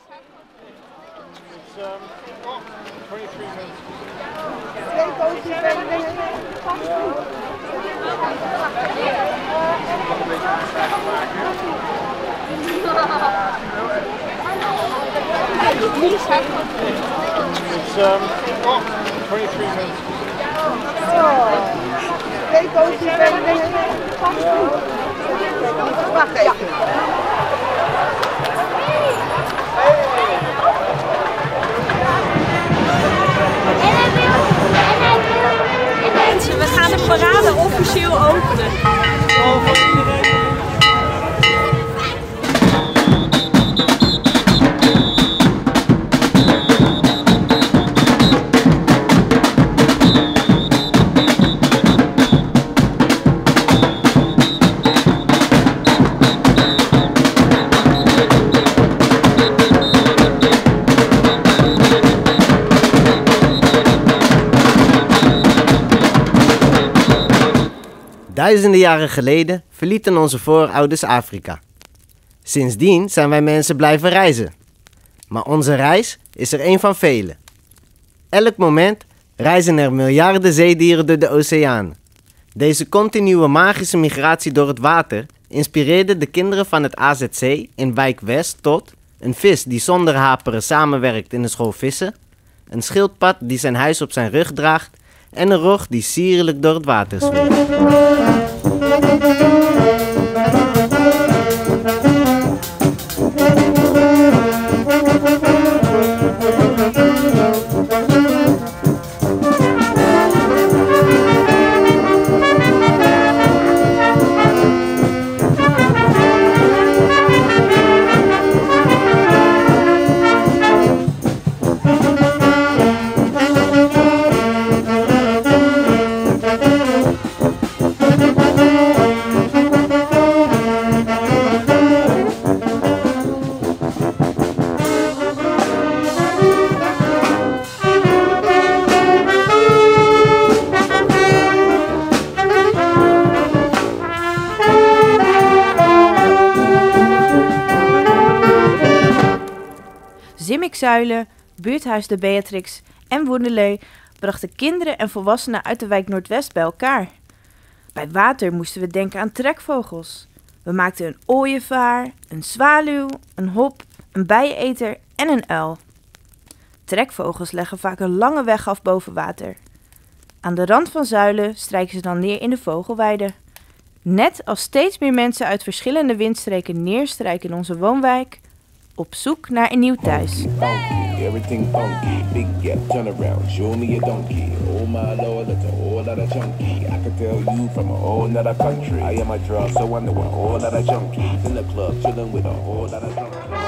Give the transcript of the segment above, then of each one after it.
23 minutes. It's 23 minutes. Wacht even. Mensen, we gaan de parade officieel openen. Duizenden jaren geleden verlieten onze voorouders Afrika. Sindsdien zijn wij mensen blijven reizen. Maar onze reis is er een van vele. Elk moment reizen er miljarden zeedieren door de oceaan. Deze continue magische migratie door het water inspireerde de kinderen van het AZC in Wijk West tot een vis die zonder haperen samenwerkt in de school vissen, een schildpad die zijn huis op zijn rug draagt en een rog die sierlijk door het water zweeft. Zimmikzuilen, buurthuis de Beatrix en Woendelee brachten kinderen en volwassenen uit de wijk Noordwest bij elkaar. Bij water moesten we denken aan trekvogels. We maakten een ooievaar, een zwaluw, een hop, een bijeneter en een uil. Trekvogels leggen vaak een lange weg af boven water. Aan de rand van zuilen strijken ze dan neer in de vogelweide. Net als steeds meer mensen uit verschillende windstreken neerstrijken in onze woonwijk, op zoek naar een nieuw thuis. Everything funky, big gap, turn around, show me a donkey. Oh my lord, that's a whole lot of chunky. I can tell you from a whole nother country. I am a draw, so I know a whole lot of junkies in the club, chilling with a whole lot of junkies.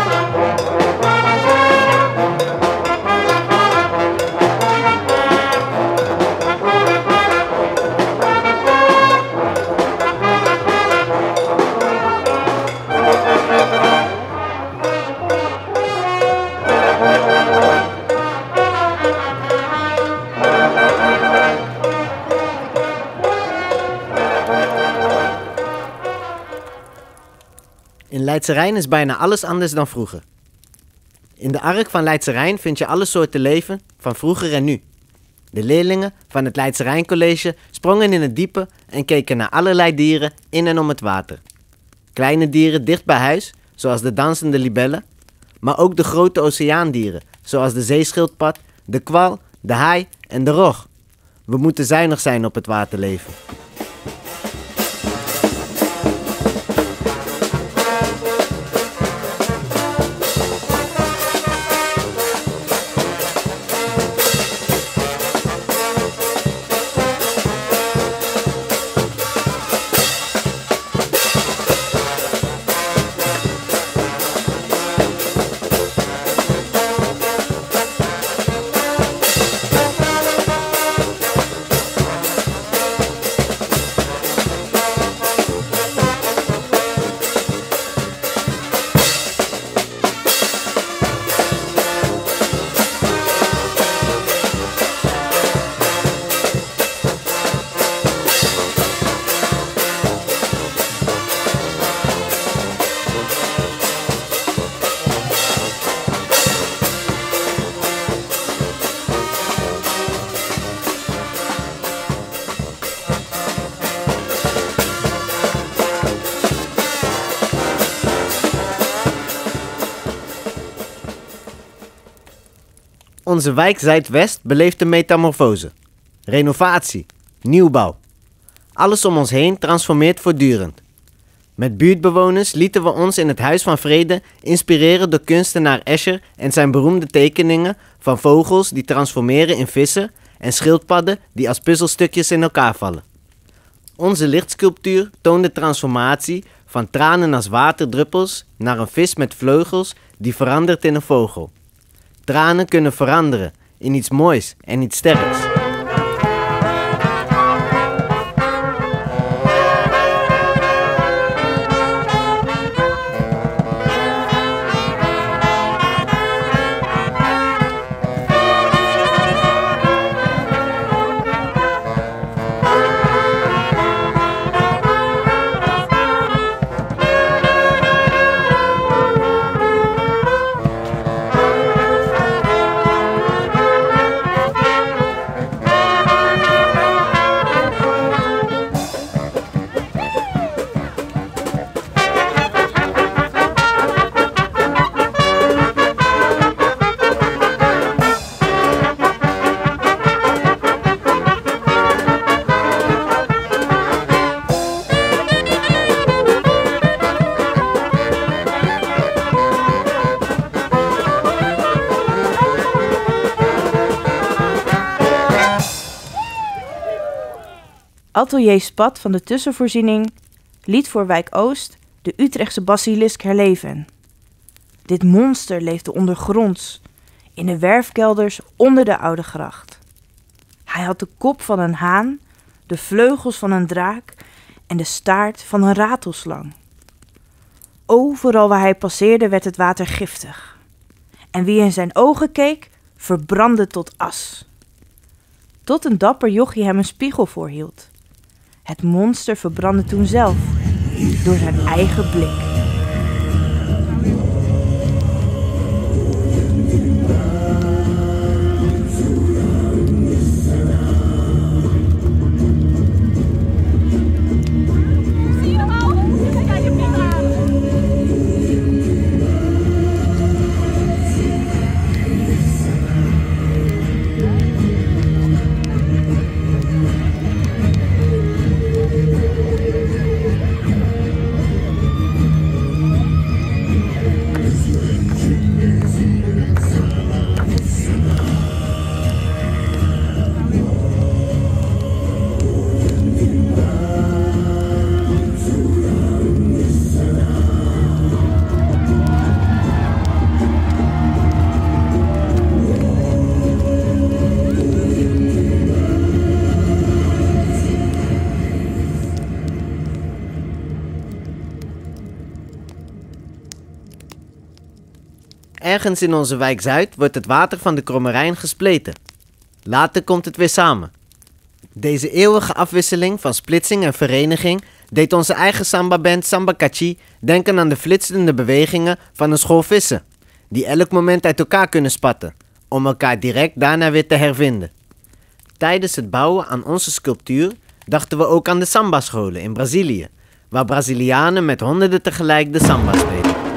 In Leidse Rijn is bijna alles anders dan vroeger. In de Ark van Leidse Rijn vind je alle soorten leven van vroeger en nu. De leerlingen van het Leidse Rijn College sprongen in het diepe en keken naar allerlei dieren in en om het water. Kleine dieren dicht bij huis, zoals de dansende libellen, maar ook de grote oceaandieren, zoals de zeeschildpad, de kwal, de haai en de rog. We moeten zuinig zijn op het waterleven. Onze wijk Zuidwest beleeft een metamorfose. Renovatie, nieuwbouw. Alles om ons heen transformeert voortdurend. Met buurtbewoners lieten we ons in het Huis van Vrede inspireren door kunstenaar Escher en zijn beroemde tekeningen van vogels die transformeren in vissen en schildpadden die als puzzelstukjes in elkaar vallen. Onze lichtsculptuur toont de transformatie van tranen als waterdruppels naar een vis met vleugels die verandert in een vogel. Tranen kunnen veranderen in iets moois en iets sterks. Atelier Spat van de Tussenvoorziening liet voor Wijk Oost de Utrechtse basilisk herleven. Dit monster leefde ondergronds, in de werfkelders onder de Oude Gracht. Hij had de kop van een haan, de vleugels van een draak en de staart van een ratelslang. Overal waar hij passeerde werd het water giftig. En wie in zijn ogen keek, verbrandde tot as. Tot een dapper jochie hem een spiegel voorhield. Het monster verbrandde toen zelf, door zijn eigen blik. Ergens in onze wijk Zuid wordt het water van de Kromme Rijn gespleten. Later komt het weer samen. Deze eeuwige afwisseling van splitsing en vereniging deed onze eigen samba-band Samba Kachi denken aan de flitsende bewegingen van een school vissen, die elk moment uit elkaar kunnen spatten, om elkaar direct daarna weer te hervinden. Tijdens het bouwen aan onze sculptuur dachten we ook aan de samba-scholen in Brazilië, waar Brazilianen met honderden tegelijk de samba spelen.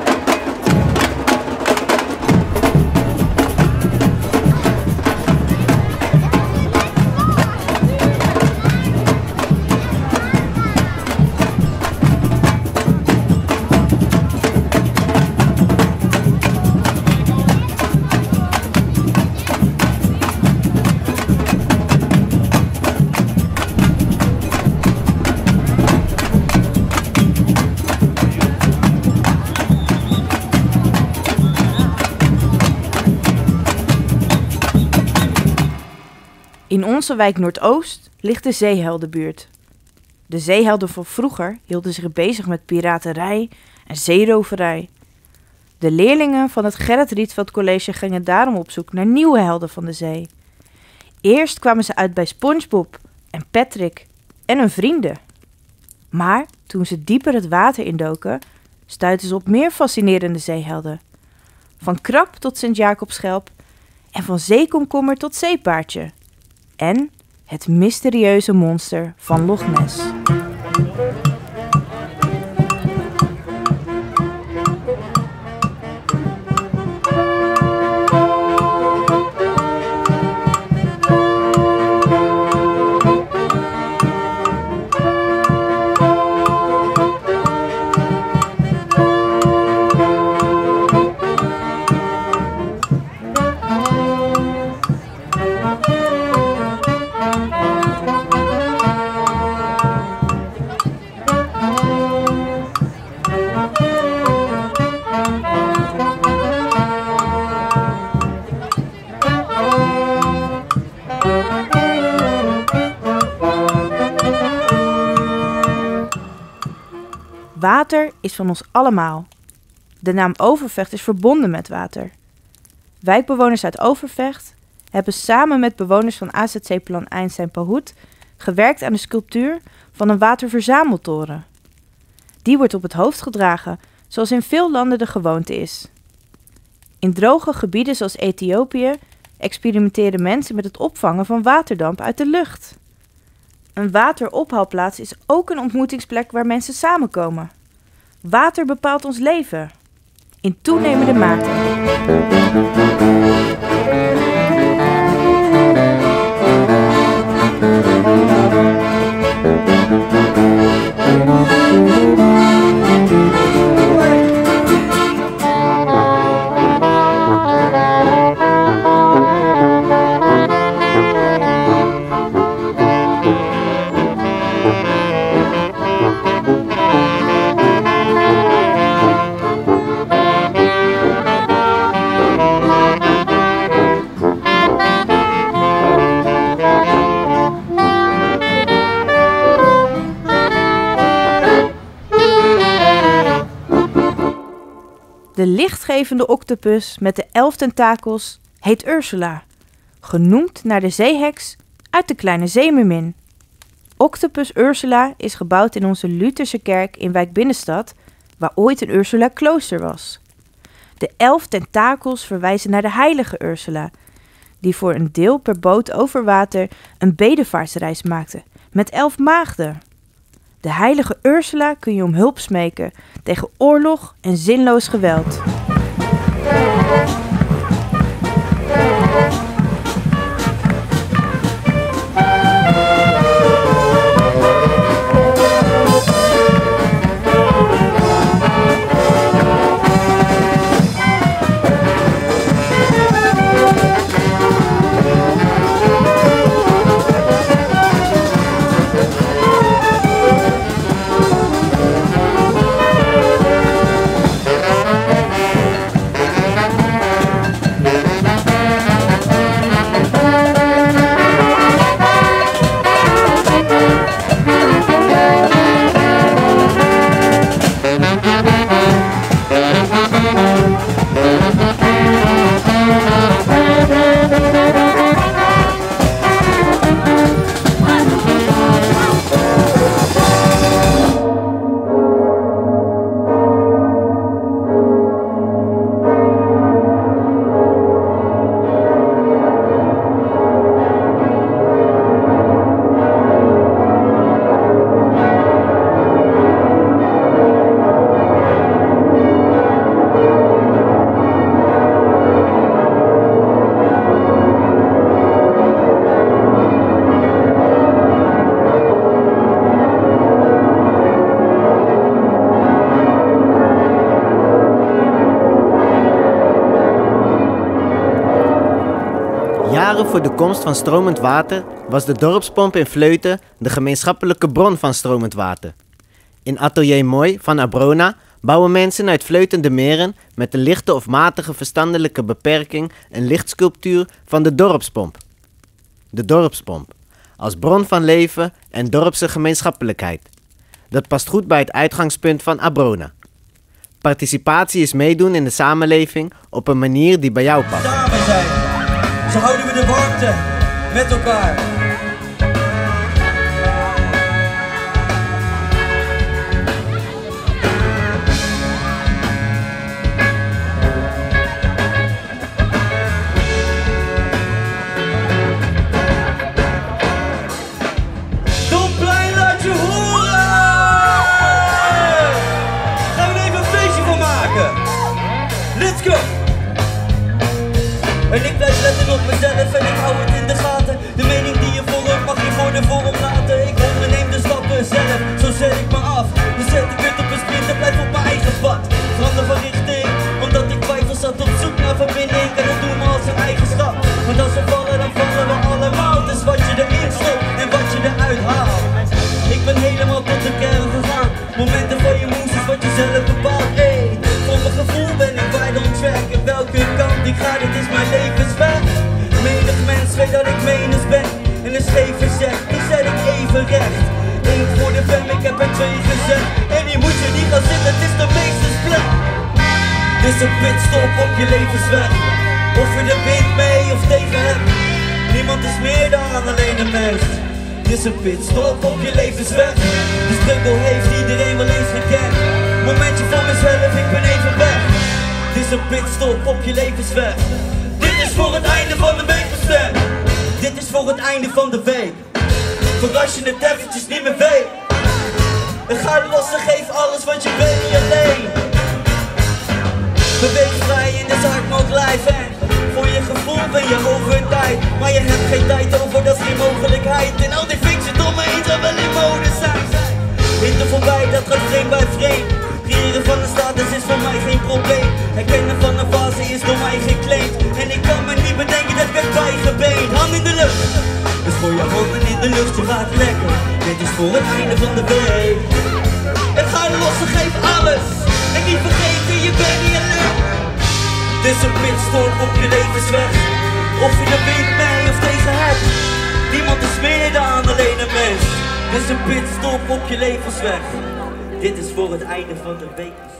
In onze wijk Noordoost ligt de Zeeheldenbuurt. De zeehelden van vroeger hielden zich bezig met piraterij en zeeroverij. De leerlingen van het Gerrit Rietveld College gingen daarom op zoek naar nieuwe helden van de zee. Eerst kwamen ze uit bij SpongeBob en Patrick en hun vrienden. Maar toen ze dieper het water indoken, stuitten ze op meer fascinerende zeehelden. Van krab tot Sint-Jacobschelp en van zeekomkommer tot zeepaardje. En het mysterieuze monster van Loch Ness. Water is van ons allemaal. De naam Overvecht is verbonden met water. Wijkbewoners uit Overvecht hebben samen met bewoners van AZC Plan Einstein-Pahoed gewerkt aan de sculptuur van een waterverzameltoren. Die wordt op het hoofd gedragen, zoals in veel landen de gewoonte is. In droge gebieden zoals Ethiopië experimenteren mensen met het opvangen van waterdamp uit de lucht. Een waterophaalplaats is ook een ontmoetingsplek waar mensen samenkomen. Water bepaalt ons leven. In toenemende mate. De lichtgevende octopus met de 11 tentakels heet Ursula, genoemd naar de zeeheks uit de Kleine Zeemermin. Octopus Ursula is gebouwd in onze Lutherse kerk in Wijk Binnenstad, waar ooit een Ursula-klooster was. De 11 tentakels verwijzen naar de heilige Ursula, die voor een deel per boot over water een bedevaartsreis maakte met 11 maagden. De heilige Ursula kun je om hulp smeken tegen oorlog en zinloos geweld. Jaren voor de komst van stromend water was de dorpspomp in Vleuten de gemeenschappelijke bron van stromend water. In Atelier Mooi van Abrona bouwen mensen uit Vleuten de Meren met een lichte of matige verstandelijke beperking een lichtsculptuur van de dorpspomp. De dorpspomp, als bron van leven en dorpse gemeenschappelijkheid. Dat past goed bij het uitgangspunt van Abrona. Participatie is meedoen in de samenleving op een manier die bij jou past. Samen zijn, zo houden we de warmte met elkaar. Domplein, laat je horen! Gaan we er even een feestje van maken. Let's go! En ik blijf letten op mezelf en ik hou het in de gaten. De mening die je vormt mag je voor de vorm laten. Ik onderneem de stappen zelf, zo zet ik me af. Dus zet ik het op een sprint en blijf op mijn eigen pad. Verander van richting, omdat ik twijfel zat op zoek naar verbinding. En dat doen we als een eigen stap. Want als we vallen, dan vallen we allemaal. Dus wat je erin stopt en wat je eruit haalt. Ik ben helemaal tot de kern gegaan. Momenten van je moes is wat je zelf bepaalt. Hey, voor mijn gevoel ben ik right on track. En welke kant ik ga, dit is mijn levensweg. Menig mens weet is een pitstop op je levensweg. Of je de wind mee of tegen hebt. Niemand is meer dan alleen een mens. Dit is een pitstop op je levensweg. De struggle heeft iedereen wel eens gekend. Momentje voor mezelf, ik ben even weg. Dit is een pitstop op je levensweg. Dit is voor het einde van de week bestemd. Dit is voor het einde van de week. Voor als je het eventjes niet meer weet. En ga los en geef alles, want je bent niet alleen. Beweeg vrij in dit hart nog lijf en voor je gevoel ben je over tijd. Maar je hebt geen tijd over, dat is geen mogelijkheid. En al die fiction om me heen zou wel in mode zijn. Winter voorbij, dat gaat vreemd bij vreemd. Creëren van een status is voor mij geen probleem. Herkennen van een fase is door mij geclaimd. En ik kan me niet bedenken dat ik heb bijgebeend. Hand in de lucht, dus gooi je handen in de lucht, je gaat lekker. Dit is voor het einde van de week. En ga los en geef alles. En niet vergeten, je bent niet alleen. Dit is een pitstop op je levensweg. Of je de wind mee of tegen hebt. Niemand is meer dan alleen een mens. Dit is een pitstop op je levensweg. Dit is voor het einde van de week.